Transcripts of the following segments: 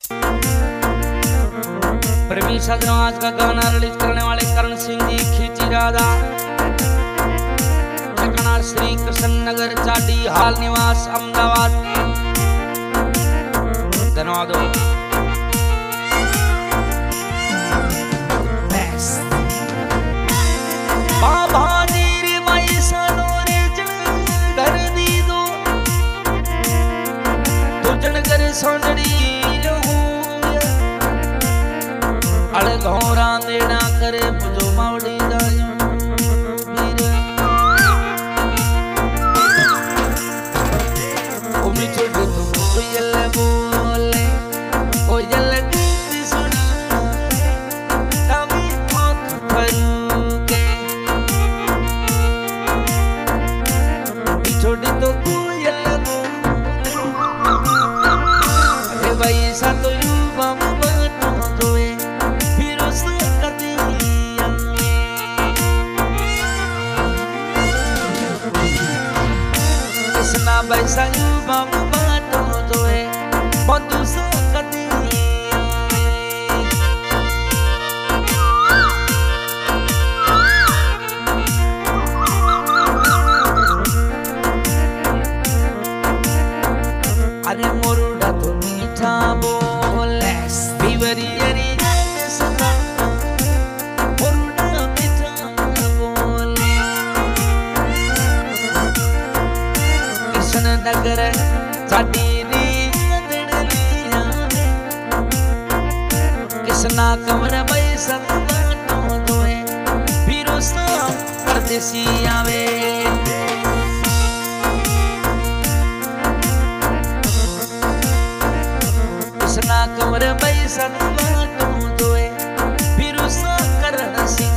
प्रेमी साथियों, आज का गाना रिलीज करने वाले करण सिंह जी खींची राधा, ठिकाना श्री कृष्ण नगर चाटी हाल निवास अहमदाबाद। धन्यवाद। बाबा जी रे माई सानो रे जन घर दी दो तो जन कर सोंदड़ी अड़ घोरा देना करे पुजो मावड़ी दायो वीर ओ मिठो दे तो यल बोले ओ यल गीत सुना तभी आँख भरू के मिठो दे तो यल अरे भाई सा तो यू बाबू बैसा यू बाबू बाटो तो है बंधु से कदी अरे मोरुडा तो मीठा बोले बीवरी अरी सदा मोरुडा मीठा बोले कृष्ण नगर साडी कृष्णा कमर बैसा बाटो दोए फिरो सा परदेसी आवे कृष्णा कमर बैसा बाटो दोए फिरो सा करण सिंह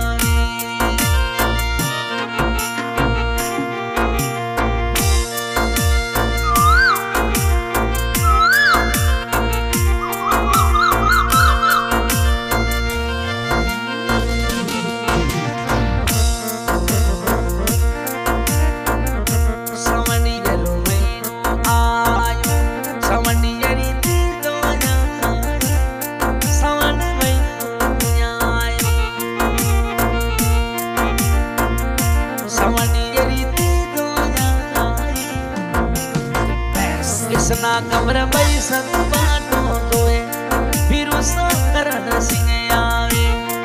कृष्णा कमर बैसा बाटो दोए फिरो सा करण सिंह आवे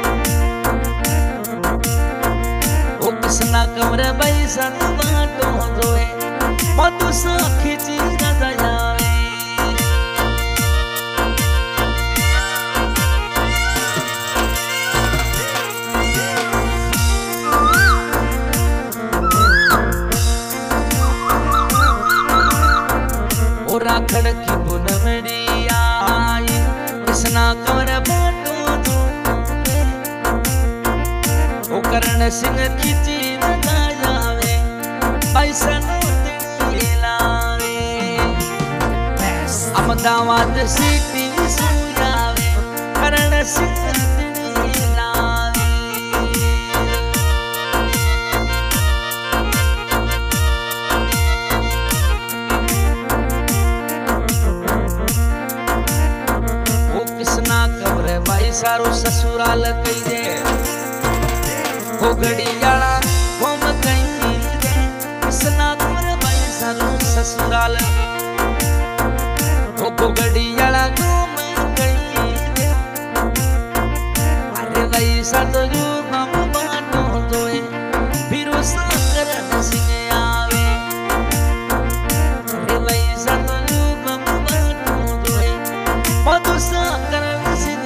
ओ कृष्णा कमर बैसा बाटो दोए मधु सा खींची राधा आवे राखड़ की पुनमड़ी आई कृष्णा कमर बाटो दोए ओ करण सिंह खींची राधा आवे पैसा लावे अहमदाबाद सिटी सुयावे करण सिंह सारो ससुराल कई दे हो घड़ियाला घूम कई दे कृष्णा कमर भाई सारो ससुराल हो घड़ियाला घूम कई दे अरे भाई सा तो यू बाबू बाटो दोए फिरो सा करण सिंह आवे अरे भाई सा तो यू बाबू बाटो दोए मधु सा करण सिंह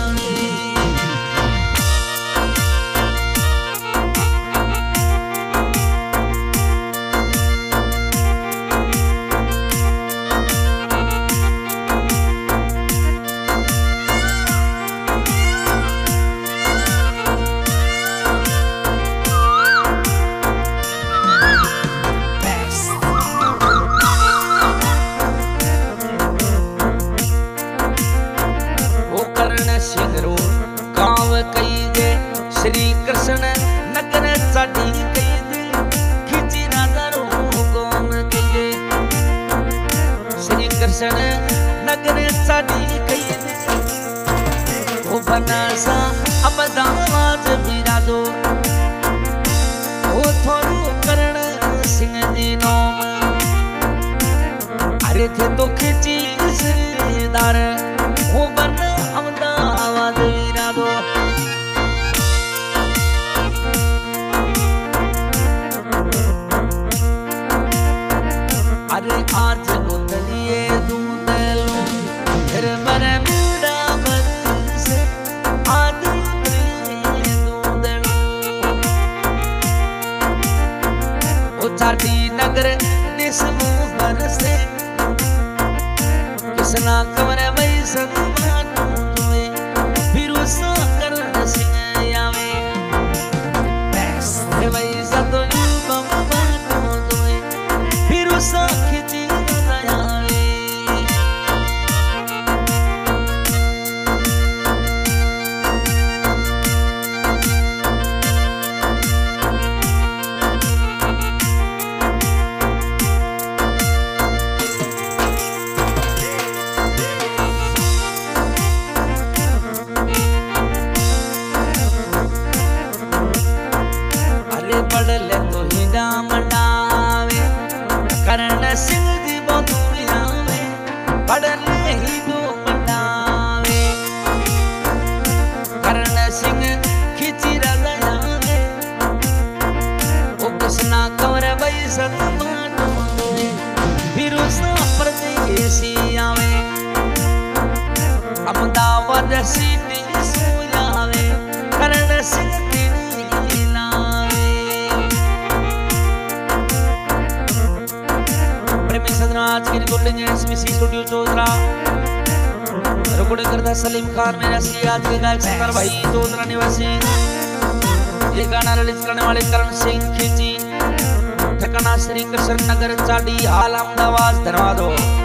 श्री कृष्ण नगर साडी कई दे खींची राधा रो कौन कई दे श्री कृष्ण नगर साडी बनसा अहमदाबाद वीरा दो ओ थोरू करण सिंह जी नोम अरे थे तो खिची सरदार वो बन अहमदाबाद वीरा दो अरे आज उतलिए दूध लो फिर मरे मेरा बरस आज उतलिए दूध लो ओ चाटी नगर निस्मुहर से किसना कमर वही सतमानो तुम्हें फिर उसा करण सिंह यावे पैसे वही सतो युगम मानो तुम्हें फिर उसा खिची नयावे पढ़ले तो ही नाम डावे करण सिंह जी बंधुया में पढ़ले ही दो मंडावे करण सिंह खिची रलया में ओ कृष्णा कवर वही सतमानो फिर उसा परदेसी आवे अहमदाबाद सिटी सोयावे करण सिंह आज के रिकॉर्डिंग एसबीसी स्टूडियो चौधरा रिकॉर्डिंग करता सलीम खान मेरा सी आज के गायक सिंगर भाई चौधरा निवासी ये गाना रिलीज करने वाले करण सिंह खिची ठिकाना श्री कृष्ण नगर चाडी हाल अहमदाबाद धन्यवाद।